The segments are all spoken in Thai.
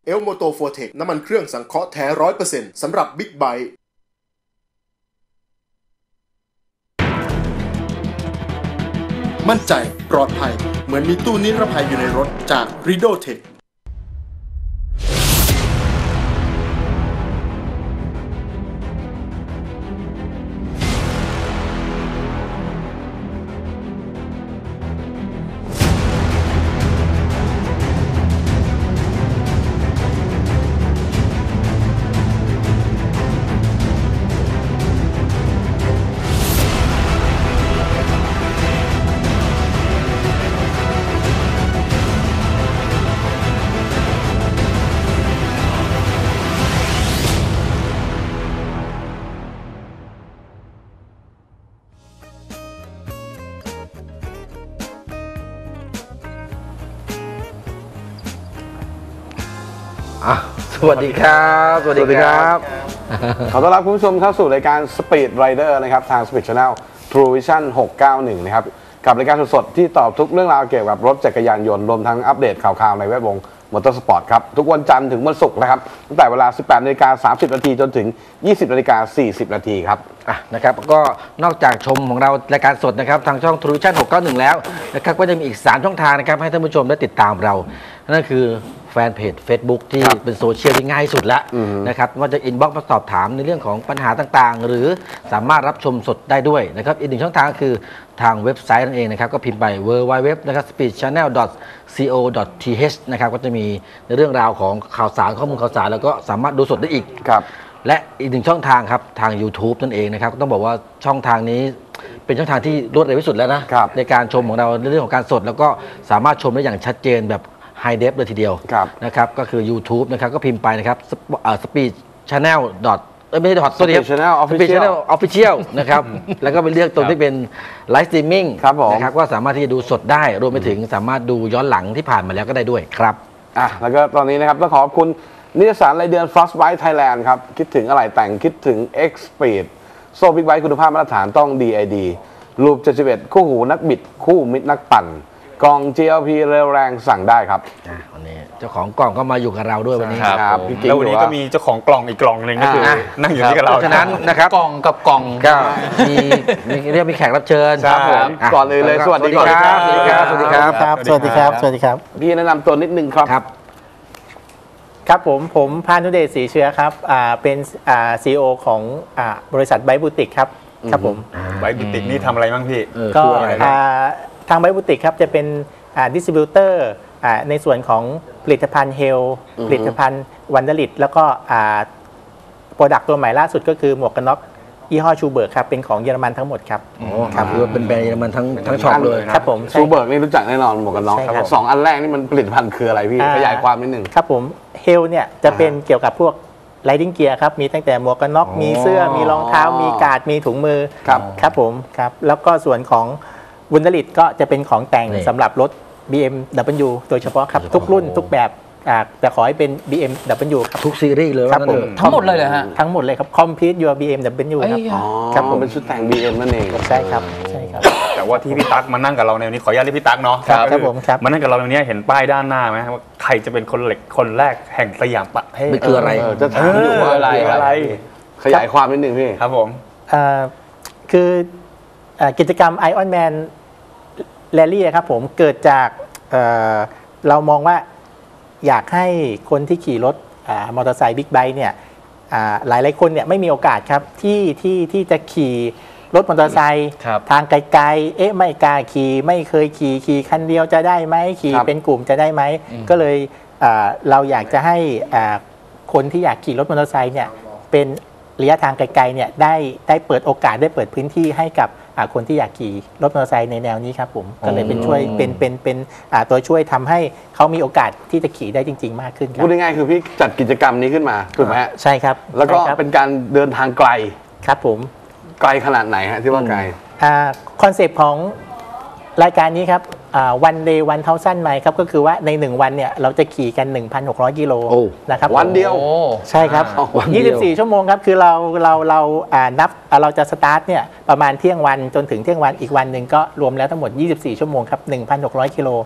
เอลโมโตโฟเทคน้ำมันเครื่องสังเคราะห์แท้ 100% สำหรับบิ๊กไบค์มั่นใจปลอดภัยเหมือนมีตู้นิรภัยอยู่ในรถจาก Rido Tech สวัสดีครับสวัสดีครับขอต้อนรับคุณผู้ชมเข้าสู่รายการ Speed Rider นะครับทาง Speed Channel True Vision 691นะครับกับรายการสดๆที่ตอบทุกเรื่องราวเกี่ยวกับรถจักรยานยนต์รวมทั้งอัปเดตข่าวๆในแวดวงมอเตอร์สปอร์ตครับทุกวันจันทร์ถึงวันศุกร์นะครับตั้งแต่เวลา 18:30 นจนถึง 20:40 นครับนะครับก็นอกจากชมของเรารายการสดนะครับทางช่อง True Vision 691แล้วนะครับก็จะมีอีก3ช่องทางนะครับให้ท่านผู้ชมได้ติดตามเรานั่นคือแฟนเพจ Facebook ที่เป็นโซเชียลที่ง่ายสุดแล้วนะครับว่าจะอินบ็อกซ์มาสอบถามในเรื่องของปัญหาต่างๆหรือสามารถรับชมสดได้ด้วยนะครับอีกหนึ่งช่องทางคือทางเว็บไซต์นั่นเองนะครับก็พิมพ์ไป www นะครับ speedchannel.co.th นะครับก็จะมีในเรื่องราวของข่าวสารข้อมูลข่าวสารแล้วก็สามารถดูสดได้อีกและอีกหนึ่งช่องทางครับทาง YouTube นั่นเองนะครับต้องบอกว่าช่องทางนี้เป็นช่องทางที่รวดเร็วที่สุดแล้วนะในการชมของเราในเรื่องของการสดแล้วก็สามารถชมได้อย่างชัดเจนแบบไฮเดฟเลยทีเดียวนะครับก็คือ YouTube นะครับก็พิมพ์ไปนะครับ Speed Channel ไม่ใช่ Speed Channel Official นะครับแล้วก็ไปเลือกตรงที่เป็นไลฟ์สตรีมมิ่งนะครับก็สามารถที่จะดูสดได้รวมไปถึงสามารถดูย้อนหลังที่ผ่านมาแล้วก็ได้ด้วยครับแล้วก็ตอนนี้นะครับต้องขอบคุณนิตยสารรายเดือน Frostbite Thailand ครับคิดถึงอะไรแต่งคิดถึง X-Speed โซ่บิ๊กไบค์คุณภาพมาตรฐานต้อง DID รูป71คู่หูนักบิดคู่มิตรนักปั่นกล่อง GLP เร็วแรงสั่งได้ครับวันนี้เจ้าของกล่องก็มาอยู่กับเราด้วยวันนี้ครับแล้ววันนี้ก็มีเจ้าของกล่องอีกกล่องหนึ่งก็คือนั่งอยู่ที่กับเราฉะนั้นนะครับกล่องกับกล่องก็มีเรียกมีแขกรับเชิญครับผมก่อนอื่นเลยสวัสดีครับสวัสดีครับสวัสดีครับสวัสดีครับสวัสดีครับพี่แนะนำตัวนิดนึงครับครับผมพานุเดชศรีเชื้อครับเป็นCEO ของบริษัทไบค์บูติกครับครับผมไบค์บูติกนี่ทำอะไรบ้างพี่ก็ทางไบค์บูติกครับจะเป็นดิสติบิวเตอร์ในส่วนของผลิตภัณฑ์เฮลผลิตภัณฑ์วันเดลิตแล้วก็โปรดักต์ตัวใหม่ล่าสุดก็คือหมวกกันน็อกยี่ห้อชูเบิร์กครับเป็นของเยอรมันทั้งหมดครับครับคือเป็นแบรนด์เยอรมันทั้งช็อปเลยครับผมชูเบิร์กนี่รู้จักแน่นอนหมวกกันน็อกสองอันแรกนี่มันผลิตภัณฑ์คืออะไรพี่ขยายความนิดนึงครับผมเฮลเนี่ยจะเป็นเกี่ยวกับพวกไรดิ้งเกียร์ครับมีตั้งแต่หมวกกันน็อกมีเสื้อมีรองเท้ามีการ์ดมีถุงมือครับผมครับแล้วก็ส่วนของวุนดลิตก็จะเป็นของแต่งสำหรับรถ BMW โดยเฉพาะครับทุกรุ่นทุกแบบแต่ขอให้เป็น BMW ครับทุกซีรีส์เลยครับผมทั้งหมดเลยฮะทั้งหมดเลยครับ Complete your BMW ครับผมเป็นชุดแต่ง BM นั่นเองใช่ครับใช่ครับแต่ว่าที่พี่ตั๊กมานั่งกับเราในวันนี้ขออนุญาตเรียกพี่ตั๊กเนาะครับผมครับมานั่งกับเราในวันนี้เห็นป้ายด้านหน้าไหมว่าใครจะเป็นคนแรกแห่งสยามประเทศมันคืออะไรจะถามอยู่ว่าอะไรขยายความนิดนึงพี่ครับผมคือกิจกรรม Iron Man Rally ครับผมเกิดจากเรามองว่าอยากให้คนที่ขี่รถมอเตอร์ไซค์บิ๊กไบค์เนี่ยหลายคนเนี่ยไม่มีโอกาสครับที่จะขี่รถมอเตอร์ไซค์ทางไกลๆไม่กล้าขี่ไม่เคยขี่คันเดียวจะได้ไหมขี่เป็นกลุ่มจะได้ไหมก็เลยเราอยากจะให้คนที่อยากขี่รถมอเตอร์ไซค์เนี่ยเป็นระยะทางไกลๆเนี่ยได้เปิดโอกาสได้เปิดพื้นที่ให้กับคนที่อยากขี่รถมอเตอร์ไซค์ในแนวนี้ครับผมก็เลยเป็นช่วยเป็นตัวช่วยทำให้เขามีโอกาสที่จะขี่ได้จริงๆมากขึ้นครับพูดง่ายๆคือพี่จัดกิจกรรมนี้ขึ้นมาถูกไหมใช่ครับแล้วก็เป็นการเดินทางไกลครับผมไกลขนาดไหนฮะที่ว่าไกลคอนเซปต์ของรายการนี้ครับone day 1,000 ไมล์ครับก็คือว่าใน1วันเนี่ยเราจะขี่กัน 1,600 กิโลนะครับวันเดียวใช่ครับ24 ชั่วโมงครับคือเรานับเราจะสตาร์ทเนี่ยประมาณเที่ยงวันจนถึงเที่ยงวันอีกวันหนึ่งก็รวมแล้วทั้งหมด24 ชั่วโมงครับ 1,600 กิโล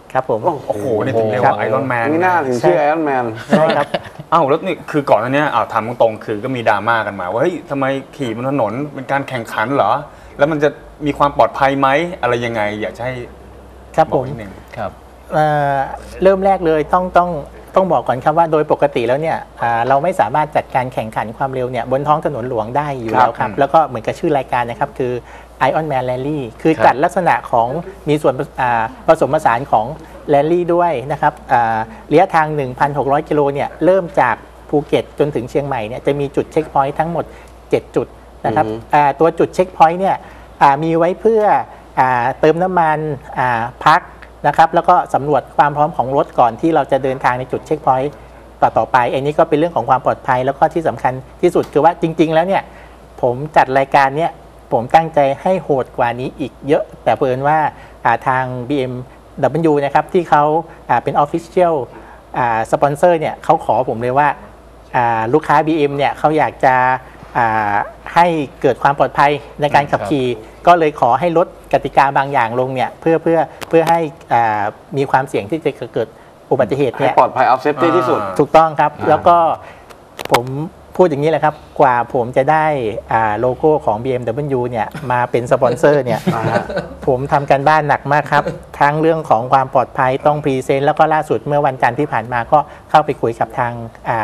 ครับผมโอ้โหนี่ถึงเรียกว่าไอรอนแมนนี่น่าถึงชื่อไอรอนแมนใช่ครับอ้าวแล้วนี่คือก่อนหน้านี้ถามตรงๆคือก็มีดราม่ากันมาว่าเฮ้ยทำไมขี่บนถนนเป็นการแข่งขันเหรอแล้วมันจะมีความปลอดภัยไหมอะไรยังไงอยากจะให้ครับบผอกมนิดนึงครับเริ่มแรกเลยต้องบอกก่อนครับว่าโดยปกติแล้วเนี่ยเราไม่สามารถจัดการแข่งขันความเร็วเนี่ยบนท้องถนนหลวงได้อยู่แล้วครับแล้วก็เหมือนกับชื่อรายการนะครับคือ Iron Man Rally คือจัดลักษณะของมีส่วนผสมผสานของแรลลี่ด้วยนะครับระยะทาง 1,600 กิโลเนี่ยเริ่มจากภูเก็ตจนถึงเชียงใหม่เนี่ยจะมีจุดเช็คพอยต์ทั้งหมด 7 จุดนะครับตัวจุดเช็คพอยต์เนี่ยมีไว้เพื่อเติมน้ำมันพักนะครับแล้วก็สำรวจความพร้อมของรถก่อนที่เราจะเดินทางในจุดเช็คพอยต์ต่อไปอันนี้ก็เป็นเรื่องของความปลอดภัยแล้วก็ที่สำคัญที่สุดคือว่าจริงๆแล้วเนี่ยผมจัดรายการเนี่ยผมตั้งใจให้โหดกว่านี้อีกเยอะแต่เผอิญว่าทาง BMW นะครับที่เขาเป็น Official สปอนเซอร์เนี่ยเขาขอผมเลยว่าลูกค้า BM เนี่ยเขาอยากจะให้เกิดความปลอดภัยในการขับขี่ก็เลยขอให้ลดกติกาบางอย่างลงเนี่ยเพื่อให้มีความเสี่ยงที่จะเกิดอุบัติเหตุให้เนี่ยปลอดภัยเอาเซฟตี้ที่สุดถูกต้องครับแล้วก็ผมพูดอย่างนี้แหละครับกว่าผมจะได้โลโก้ของ BMW เนี่ยมาเป็นสปอนเซอร์เนี่ยผมทำการบ้านหนักมากครับทั้งเรื่องของความปลอดภัยต้องพรีเซนต์แล้วก็ล่าสุดเมื่อวันจันทร์ที่ผ่านมาก็เข้าไปคุยกับทาง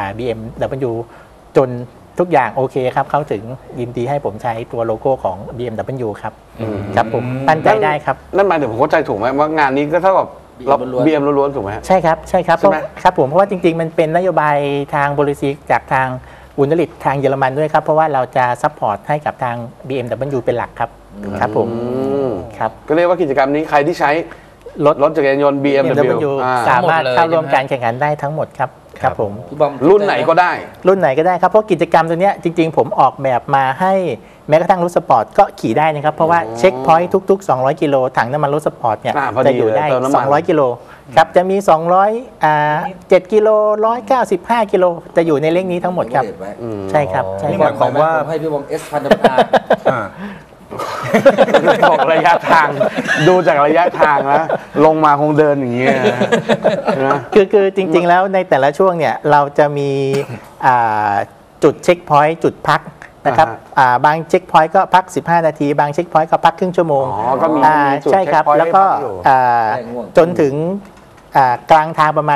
BMW จนทุกอย่างโอเคครับเขาถึงยินดีให้ผมใช้ตัวโลโก้ของ BMW ครับครับผมมั่นใจได้ครับนั่นหมายถึงผมเข้าใจถูกไหมว่างานนี้ก็เท่ากับเรา BM ล้วนๆถูกไหมฮะใช่ครับใช่ครับใช่ไหมครับผมเพราะว่าจริงๆมันเป็นนโยบายทางบริษัทจากทางอุณลิตทางเยอรมันด้วยครับเพราะว่าเราจะซัพพอร์ตให้กับทาง BMW เป็นหลักครับครับผมครับก็เรียกว่ากิจกรรมนี้ใครที่ใช้รถจักรยานยนต์ BMW สามารถทั้งหมดเลยเข้าร่วมใช่ไหมการแข่งขันได้ทั้งหมดครับครับผมพี่บอมรุ่นไหนก็ได้รุ่นไหนก็ได้ครับเพราะกิจกรรมตัวเนี้ยจริงๆผมออกแบบมาให้แม้กระทั่งรถสปอร์ตก็ขี่ได้นะครับเพราะว่าเช็คพอยต์ทุกๆ200กิโลถังน้ำมันรถสปอร์ตเนี่ยพอดีจะอยู่ได้เลยเติมน้ำมัน 200กิโลครับจะมี7กิโล195กิโลจะอยู่ในเลขนี้ทั้งหมดครับใช่ครับใช่นี่คหรับมายความว่าผมให้พี่บอม S พันธนาอ่าบอกระยะทางดูจากระยะทางแล้วลงมาคงเดินอย่างเงี้ยนะคือจริงๆแล้วในแต่ละช่วงเนี่ยเราจะมีจุดเช็คพอยต์จุดพักนะครับบางเช็คพอยต์ก็พัก15นาทีบางเช็คพอยต์ก็พักครึ่งชั่วโมงอ๋อก็มีจุดใช่ครับ checkpoint แล้วก็ให้พักอยู่จนถึงกลางทางประมาณ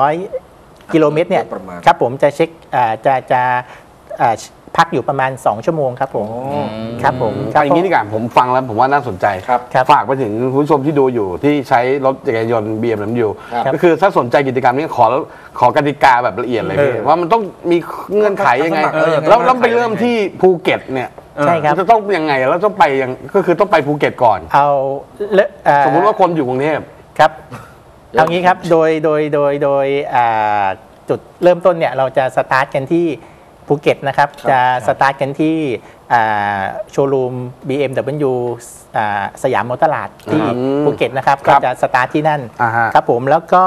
800กิโลเมตรเนี่ยประมาณครับผมจะเช็คจะพักอยู่ประมาณ2ชั่วโมงครับผมครับผมเอาอย่างนี้ดีกว่าผมฟังแล้วผมว่าน่าสนใจครับฝากไปถึงคุณผู้ชมที่ดูอยู่ที่ใช้รถจักรยานยนต์ BMW ครับก็คือถ้าสนใจกิจกรรมนี้ขอกติกาแบบละเอียดเลยพี่ว่ามันต้องมีเงื่อนไขยังไงสมัครยังไงแล้วไปเริ่มที่ภูเก็ตเนี่ยใช่ครับจะต้องยังไงแล้วต้องไปยังก็คือต้องไปภูเก็ตก่อนเอาสมมุติว่าคนอยู่กรุงเทพครับเอางี้ครับโดยจุดเริ่มต้นเนี่ยเราจะสตาร์ทกันที่ภูเก็ตนะครับจะสตาร์ทกันที่โชว์รูม BMW สยามมอเตอร์ลาดที่ภูเก็ตนะครับครัก็บจะสตาร์ทที่นั่นครับผมแล้วก็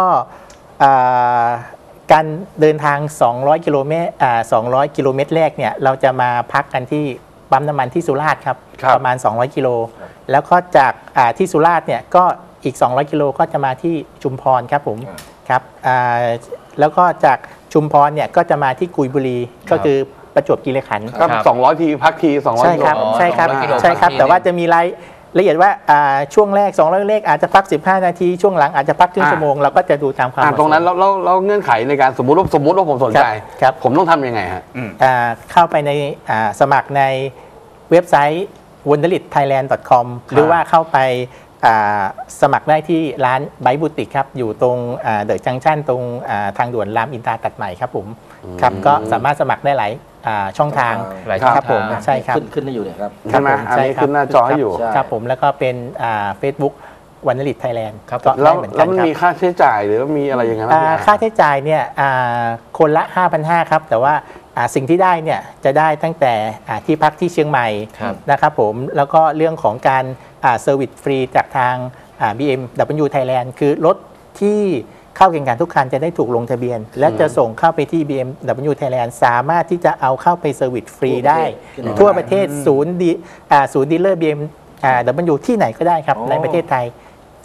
การเดินทาง200กิโลเมตร200กิโลเมตรแรกเนี่ยเราจะมาพักกันที่ปั๊มน้ำมันที่สุราษฎร์ครับประมาณ200กิโลแล้วก็จากที่สุราษฎร์เนี่ยก็อีก200กิโลก็จะมาที่ชุมพรครับผมครับแล้วก็จากชุมพรเนี่ยก็จะมาที่กุยบุรีก็คือประจวบคีรีขันธ์ก็200 ทีพักที200 ใช่ครับกิโลใช่ครับ 200กิโลใช่ครับพักทีแต่ว่าจะมีรายละเอียดว่าช่วงแรก200เลขอาจจะพัก15นาทีช่วงหลังอาจจะพักครึ่งชั่วโมงเราก็จะดูตามความเหมาะสมตรงนั้นแล้วเงื่อนไขในการสมมุติว่าผมสนใจครับผมต้องทำยังไงฮะเข้าไปในสมัครในเว็บไซต์ wonderlitthailand.com หรือว่าเข้าไปสมัครได้ที่ร้านไบบูติกครับอยู่ตรงเดอะจังชั่นตรงทางด่วนรามอินทราตัดใหม่ครับผมครับก็สามารถสมัครได้หลายช่องทางหลายช่องครับผมทางใช่ครับขึ้นได้อยู่เนี่ยครับใช่ไหมอันนี้ขึ้นหน้าจอให้อยู่ใช่ครับผมแล้วก็เป็นFacebook วันนลิตไทยแลนด์ครับก็แล้ได้วเหมือนแล้กัวน มันครับมีค่าใช้จ่ายหรือว่ามีอะไรอย่างเงี้ยค่าใช้จ่ายเนี่ยคนละ 5,500 ครับ แต่ว่าสิ่งที่ได้เนี่ยจะได้ตั้งแต่ที่พักที่เชียงใหม่ครับนะครับผมแล้วก็เรื่องของการเซอร์วิสฟรีจากทาง BMW Thailand คือรถที่เข้าแข่งขันทุกคันจะได้ถูกลงทะเบียน และจะส่งเข้าไปที่ BMW Thailand สามารถที่จะเอาเข้าไปเซอร์วิสฟรีได้ ทั่วประเทศศูนย์ดีลเลอร์ BMW ที่ไหนก็ได้ครับอ๋อในประเทศไทย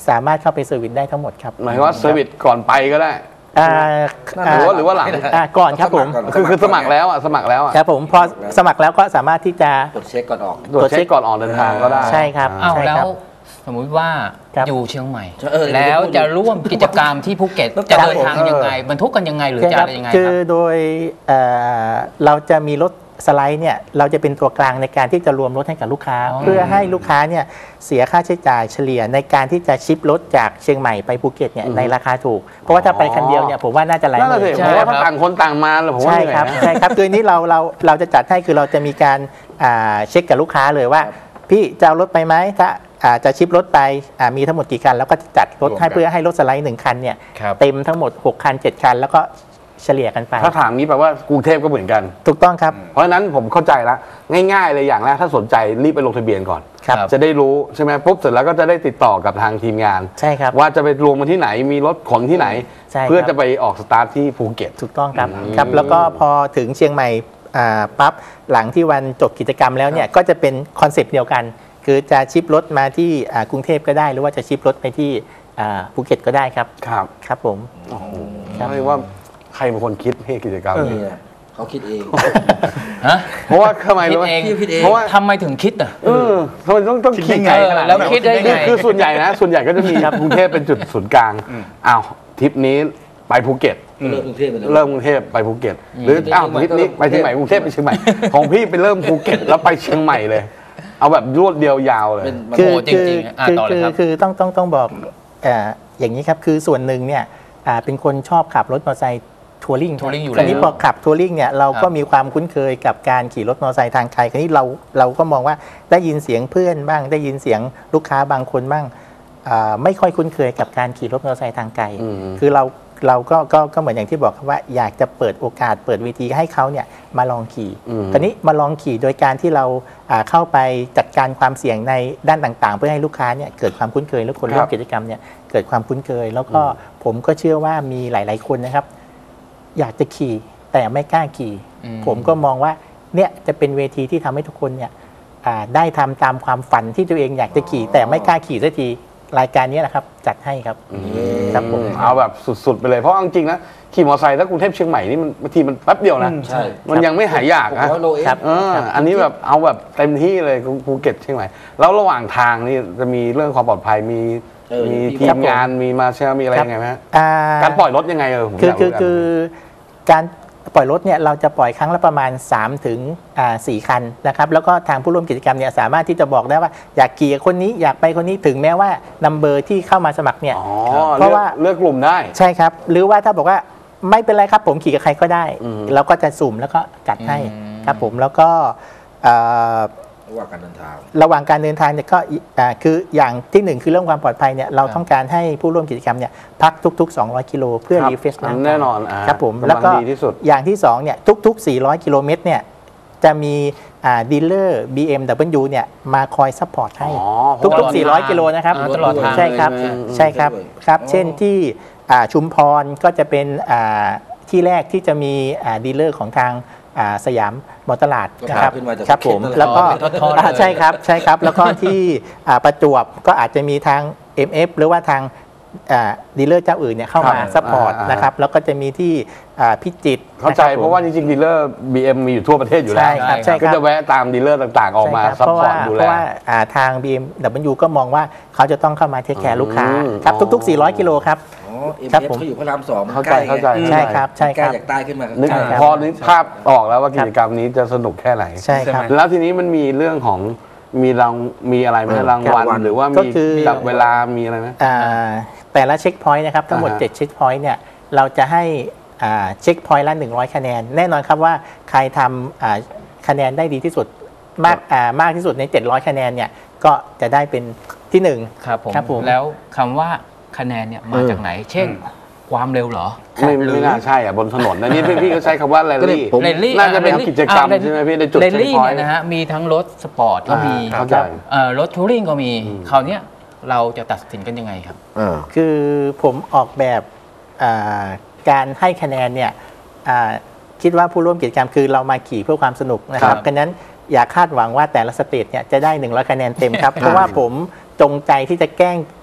สามารถเข้าไปเซอร์วิสได้ทั้งหมดครับหมายว่าเซอร์วิสก่อนไปก็ได้ หรือว่าหลังก่อนครับผมคือสมัครแล้วอ่ะครับผมพอสมัครแล้วก็สามารถที่จะตรวจเช็คก่อนออกตรวจเช็คก่อนออกเดินทางก็ได้ใช่ครับอ้าวใช่แล้ครัวบสมมุติว่าครับอยู่เชียงใหม่เออแล้วจะร่วมกิจกรรมที่ภูเก็ตจะเดินทางยังไงบรรทุกกันยังไงหรือจะอะไรยังไงคืคอรับโดยเราจะมีรถสไลด์เนี่ยเราจะเป็นตัวกลางในการที่จะรวมรถให้กับลูกค้าอ๋อเพื่อให้ลูกค้าเนี่ยเสียค่าใช้จ่ายเฉลี่ยในการที่จะชิปรถจากเชียงใหม่ไปภูเก็ตเนี่ยในราคาถูก เพราะว่าถ้าไปคันเดียวเนี่ยผมว่าน่าจะหลายหนั่นแหละมื่สินผมว่าถ้าต่างคนต่างมาแล้วผมว่าใช่เหนื่อยครับนะใช่ครับคือนี้เราจะจัดให้คือเราจะมีการเช็คกับลูกค้าเลยว่า พี่จะเอารถไปไหมถ้าจะชิปรถไปมีทั้งหมดกี่คันแล้วก็จัดรถให้เพื่อให้รถสไลด์1คันเนี่ยครับเต็มทั้งหมด6คัน7คันแล้วก็เฉลี่ยกันไปถ้าถามนี้แปลว่ากรุงเทพก็เหมือนกันถูกต้องครับเพราะฉะนั้นผมเข้าใจแล้วง่ายๆเลยอย่างแรกถ้าสนใจรีบไปลงทะเบียนก่อนครับจะได้รู้ใช่ไหมปุ๊บเสร็จแล้วก็จะได้ติดต่อกับทางทีมงานใช่ครับว่าจะไปรวมกันที่ไหนมีรถขนที่ไหนใช่ครับเพื่อจะไปออกสตาร์ทที่ภูเก็ตถูกต้องครับครับแล้วก็พอถึงเชียงใหม่ปั๊บหลังที่วันจบกิจกรรมแล้วเนี่ยก็จะเป็นคอนเซปต์เดียวกัน คือจะชิปรถมาที่กรุงเทพก็ได้หรือว่าจะชิปรถไปที่ภูเก็ตก็ได้ครับครับครับผม ครับเรียกว่าใครเป็นคนคิดให้กิจกรรมนี้นี่เขาคิดเองฮะเพราะว่าทำไมรู้ไหมคิดเองเพราะว่าทำไมถึงคิดอ่ะทำไมต้องคิดไกลขนาดแล้วนั้นคิดได้ไงคือส่วนใหญ่นะส่วนใหญ่ก็จะมีกรุงเทพเป็นจุดศูนย์กลางอ้าวทริปนี้ไปภูเก็ตเริ่มกรุงเทพไปเลยเริ่มกรุงเทพไปภูเก็ตหรืออ้าวทริปนี้ไปเชียงใหม่กรุงเทพไปเชียงใหม่ของพี่ไปเริ่มภูเก็ตแล้วไปเชียงใหม่เลย เอาแบบรวดเดียวยาวเลยเป็นโอ้โหจริงๆต่อเลยครับคือต้องบอกอย่างนี้ครับคือส่วนหนึ่งเนี่ยเป็นคนชอบขับรถมอเตอร์ไซค์ทัวริงทัวริงอยู่คราวนี้แล้วพอขับทัวริงเนี่ยเราก็มีความคุ้นเคยกับการขี่รถมอเตอร์ไซค์ทางไกลคราวนี้เราก็มองว่าได้ยินเสียงเพื่อนบ้างได้ยินเสียงลูกค้าบางคนบ้างไม่ค่อยคุ้นเคยกับการขี่รถมอเตอร์ไซค์ทางไกลอืมคือเราก็เหมือนอย่างที่บอกครับว่าอยากจะเปิดโอกาสเปิดเวทีให้เขาเนี่ยมาลองขี่ คราวนี้มาลองขี่โดยการที่เราเข้าไปจัดการความเสี่ยงในด้านต่างๆ เพื่อให้ลูกค้าเนี่ยเกิดความคุ้นเคยและคนร่วมกิจกรรมเนี่ยเกิดความคุ้นเคย แล้วก็ผมก็เชื่อว่ามีหลายๆคนนะครับ อยากจะขี่แต่ไม่กล้าขี่ ผมก็มองว่าเนี่ยจะเป็นเวทีที่ทำให้ทุกคนเนี่ยได้ทำตามความฝันที่ตัวเองอยากจะขี่ แต่ไม่กล้าขี่สักทีรายการนี้แหละครับจัดให้ครับครับผมเอาแบบสุดๆไปเลยเพราะเอาจริงๆนะขี่มอเตอร์ไซค์ถ้ากรุงเทพเชียงใหม่นี่มันบางทีมันแป๊บเดียวนะใช่มันยังไม่หายอยากนะ 600 โลเองครับอันนี้แบบเอาแบบเต็มที่เลยภูเก็ตเชียงใหม่แล้วระหว่างทางนี่จะมีเรื่องความปลอดภัยมี มีทีมงานมีมาเชียร์มีอะไรยังไงไหมฮะการปล่อยรถยังไงผมอยากรู้คือการปล่อยรถเนี่ยเราจะปล่อยครั้งละประมาณ3 ถึง 4 คันนะครับแล้วก็ทางผู้ร่วมกิจกรรมเนี่ยสามารถที่จะบอกได้ว่าอยากขี่กับคนนี้อยากไปคนนี้ถึงแม้ว่านัมเบอร์ที่เข้ามาสมัครเนี่ยอ๋อเพราะว่าเลือกกลุ่มได้ใช่ครับ หรือว่าถ้าบอกว่าไม่เป็นไรครับผมขี่กับใครก็ได้เราก็จะสุ่มแล้วก็จัดให้ครับผมแล้วก็ระหว่างการเดินทางระหว่างการเดินทางเนี่ยก็คืออย่างที่หนึ่งคือเรื่องความปลอดภัยเนี่ยเราต้องการให้ผู้ร่วมกิจกรรมเนี่ยพักทุกๆ200 กิโลเพื่อครับรีเฟรชร่างกายแน่นอนครับผมกำลังแล้วก็ดีที่สุดอย่างที่2เนี่ยทุกๆ400 กิโลเมตรเนี่ยจะมีดีลเลอร์ BMW เนี่ยมาคอยซัพพอร์ตให้อ๋อทุกๆ400 กิโลนะครับตลอดทางใช่ครับเลยไหมใช่ครับครับ เช่นที่ชุมพรก็จะเป็นที่แรกที่จะมีดีลเลอร์ของทางสยามมอเตอร์ลาดนะครับขึ้นมาจากครับผมเขตนั่นแหละแล้วก็เป็นทอดๆเลยใช่ครับใช่ครับ แล้วก็ที่ประจวบก็อาจจะมีทาง MF หรือว่าทางดีลเลอร์เจ้าอื่นเนี่ยเข้ามาซัพพอร์ตนะครับแล้วก็จะมีที่พิจิตรเข้าใจนคบผมเพราะว่าจริงๆดีลเลอร์ BM มีอยู่ทั่วประเทศอยู่แล้วใช่ครับใช่ครับก็จะแวะตามดีลเลอร์ต่างๆ ออกมาใช่ครับซัพพอร์ตดูเพแลราะว่าทาง BMW ก็มองว่าเขาจะต้องเข้ามาเทคแคร์ลูกค้าครับทุกๆ400 กิโลครับอ๋อเอ็มครับเอฟผมเขาอยู่พระราม2มันเข้าใกใจล้ไงเข้าใจใช่ครับใช่ใกคล้รับจากใต้ขึ้นมานึกใช่ครับพอนึกภาพออกแล้วว่ากิจกรรมนี้จะสนุกแค่ไหนใช่ครับแล้วทีนี้มันมีเรื่องของมีอะไรไหมรางวัลหรือว่าก็มีคือจับเวลามีอะไรไหมแต่ละเช็คพอยต์นะครับทั้งหมดอ่าฮะ 7 เช็คพอยต์เนี่ยเราจะให้เช็คพอยต์ละ100 คะแนน แน่นอนครับว่าใครทำคะแนนได้ดีที่สุดมากที่สุดใน700 คะแนนเนี่ยก็จะได้เป็นที่ 1 ครับผมครับผมแล้วคำว่าคะแนนเนี่ยมาจากไหน เช่น ความเร็วเหรอไม่น่าใช่อ่ะบนถนนนะนี่พี่ก็ใช้คำว่าแรลลี่เรลลี่น่าจะเป็นกิจกรรมใช่ไหมพี่ในจุดเรลเช็คลี่พอยเนี่ยต์นะฮะมีทั้งรถสปอร์ตก็มีเข้าใจรถทัวริงก็มีคราวเนี้ยเราจะตัดสินกันยังไงครับคือผมออกแบบการให้คะแนนเนี่ยคิดว่าผู้ร่วมกิจกรรมคือเรามาขี่เพื่อความสนุกนะครับดังนั้นอย่าคาดหวังว่าแต่ละสเตจเนี่ยจะได้100 คะแนนเต็มครับ เพราะว่าผมจงใจที่จะแกล้ง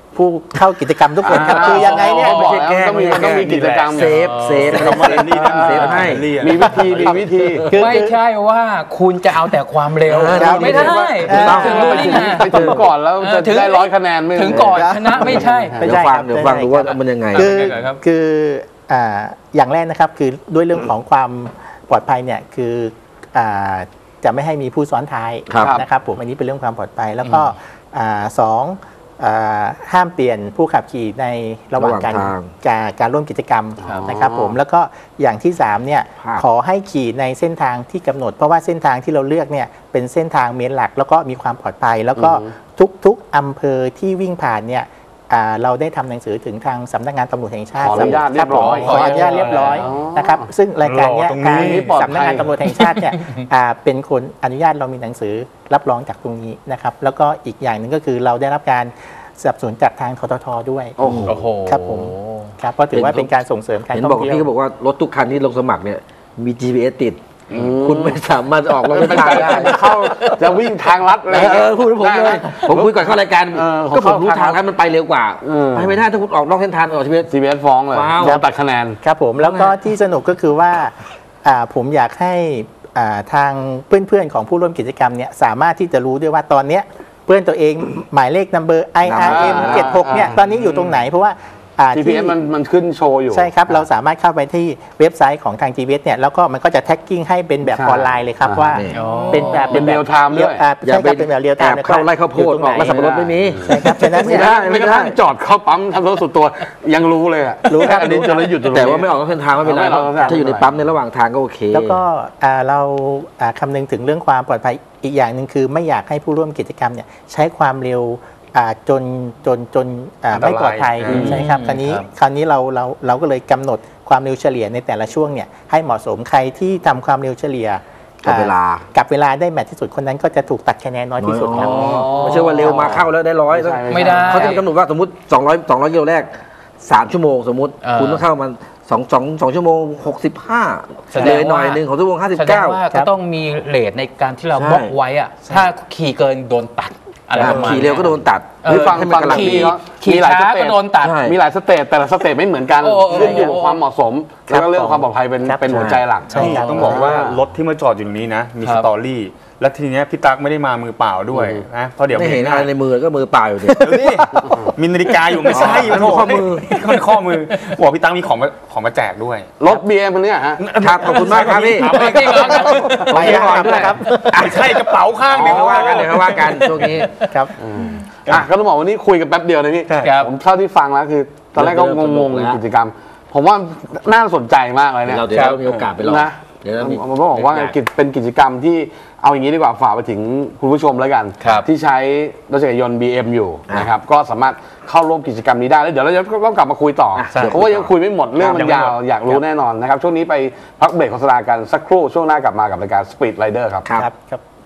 ผู้เข้ากิจกรรมทุกคนครับคือยังไงเนี่ยขาบอกแล้วต้องมีกิจกรรมเซฟเซฟให้มีวิธีไม่ใช่ว่าคุณจะเอาแต่ความเร็ว ไม่ได้ ถึงดูนี่นะไปถึงก่อนแล้วจะได้100 คะแนนไม่ถึงก่อนชนะไม่ใช่ไม่เดี๋ใช่ยวฟังครับเดี๋ยวฟังดูว่ามันยังไงคืออย่างแรกนะครับคือด้วยเรื่องของความปลอดภัยเนี่ยคือจะไม่ให้มีผู้ซ้อนท้ายครับนะครับผมอันนี้เป็นเรื่องความปลอดภัยแล้วก็สองห้ามเปลี่ยนผู้ขับขี่ในระหว่างการร่วมกิจกรรมนะครับผมแล้วก็อย่างที่3เนี่ยขอให้ขี่ในเส้นทางที่กำหนดเพราะว่าเส้นทางที่เราเลือกเนี่ยเป็นเส้นทางเมนหลักแล้วก็มีความปลอดภัย แล้วก็ทุกอำเภอที่วิ่งผ่านเนี่ยเราได้ทำหนังสือถึงทางสำนักงานตำรวจแห่งชาติขออนุญาตเรียบร้อยขออนุญาตเรียบร้อยนะครับซึ่งรายการเนี้ยตรงนี้ทางสำนักงานตำรวจแห่งชาติเนี่ยเป็นคนอนุญาตเรามีหนังสือรับรองจากตรงนี้นะครับแล้วก็อีกอย่างหนึ่งก็คือเราได้รับการสนับสนุนจากทางทททด้วยโอ้โหโอ้โหครับผมครับเพราะถือว่าเป็นการส่งเสริมการเห็นท่บอกองเที่ยวพี่ก็บอกว่ารถทุกคันที่ลงสมัครเนี่ยมี GPS ติด คุณไม่สามารถจะออกรถเป็นทางการได้จะเข้าจะวิ่งทางลัดอะไรพูดให้ผมเลยผมคุยก่อนเข้ารายการผมก็ผมรู้เข้าทางแล้วมันไปเร็วกว่า ไปไม่ได้ถ้าคุณออกนอกเส้นทางออก GPS CBS ฟ้องเลยว้าวโดนตัดคะแนนครับผมแล้วก็ที่สนุกก็คือว่าผมอยากให้ทางเพื่อนๆของผู้ร่วมกิจกรรมเนี่ยสามารถที่จะรู้ด้วยว่าตอนเนี้ยเพื่อนตัวเองหมายเลขนัมเบอร์ IRM 76เนี่ยตอนนี้อยู่ตรงไหนเพราะว่า GPS มันขึ้นโชว์อยู่ใช่ครับเราสามารถเข้าไปที่เว็บไซต์ของทาง GPS เนี่ยแล้วก็มันก็จะแท็กกิ้งให้เป็นแบบใช่ออนไลน์เลยครับว่านี่เป็นแบบเป็น real time ด้วยใช่ครับเป็นแบบเรียลไทแอบม์เข้าไล่ข้าวโพดออกมาสับปะรดไม่มีใช่ครับฉะนั้นไม่เนี่ยได้ไม่กระทั่งจอดเข้าปั๊มทำรถสุดตัวยังรู้เลยอะรู้ครับอันนี้จะเลยหยุดตรงนี้แต่ว่าไม่ออกนอกเส้นทางไม่เป็นไรไม่ออกนอกเส้นทางถ้าอยู่ในปั๊มในระหว่างทางก็โอเคแล้วก็เราคำนึงถึงเรื่องความปลอดภัยอีกอย่างหนึ่งคือไม่อยากให้ผู้ร่วมกิจกรรมเนี่ยใช้ความเร็วจนไม่ปลอดภัยใช่ครับคราวนี้เราก็เลยกำหนดความเร็วเฉลี่ยในแต่ละช่วงเนี่ยให้เหมาะสมใครที่ทำความเร็วเฉลี่ยกับเวลากับเวลาได้แมทที่สุดคนนั้นก็จะถูกตัดคะแนนน้อยที่สุดครับไม่ใช่ว่าเร็วมาเข้าแล้วได้100 ไม่ได้เขาจะมีกำหนดว่าสมมติ200กิโลแรก3 ชั่วโมงสมมติคุณต้องเข้ามัน2 ชั่วโมง 65 แสดเลงยหน่อยว่าหนึ่งของชั่วโมงแสดงว่า 59 ก็ต้องมีเรทในการที่เราใช่บล็อกไว้อะถ้าขี่เกินโดนตัดอะไรประมาณขี่เร็วก็โดนตัดนี่ฟังให้มันกำลังพี่ขี่เขาขี่มีหลายสช้าเตก็จโดนตัดใช่มีหลายสเตจแต่ละสเตจไม่เหมือนกันโอ้โอ้ขึ้นอยู่กับความเหมาะสม แล้วก็เรื่องความปลอดภัยเป็นหัวใจหลักใช่ครับต้องบอกว่ารถที่มาจอดอยู่ตรงนี้นะ มีครัสบตอรี่ และทีเนี้ยพี่ตั๊กไม่ได้มามือเปล่าด้วยนะเพราะเดี๋ยวไม่เห็นหอะไรในมือก็มือเปล่าอยู่เนี่ยเดี๋ยวนี่มีนาฬิกาอยู่ไม่ใช่มันมีข้อมือมันข้อมือบอกพี่ตั๊กมีของมาแจกด้วยรถ BM มันเนี่ยฮะครับขอบคุณมากครับพี่ถามจริงเหรอครับไปก่อนด้วยครับไม่ใช่กระเป๋าข้างเดี๋เดียยว วเขาว่ากันเดี๋ยวเขาว่ากันช่วงนี้ครับก็ต้องบอกวันนี้คุยกันแป๊บเดียวนะพี่ครับผมเท่าที่ฟังแล้วคือตอนแรกก็งงๆกิจกรรม ผมว่าน่าสนใจมากเลยเนี่ยเราเดี๋ยวเรามีโอกาสไปลองนะเดี๋ยวเรามีผมต้องบอกว่าเป็นกิจกรรมที่เอาอย่างนี้ดีกว่าฝากไปถึงคุณผู้ชมแล้วกันครับที่ใช้รถจักรยานยนต์ BM อยู่นะครับก็สามารถเข้าร่วมกิจกรรมนี้ได้แล้วเดี๋ยวเราจะต้องกลับมาคุยต่อใช่เพราะว่ายังคุยไม่หมดเรื่องมันยาวอยากรู้แน่นอนนะครับช่วงนี้ไปพักเบรกโฆษณากันสักครู่ช่วงหน้ากลับมากับรายการ Speed Rider ครับครับครับ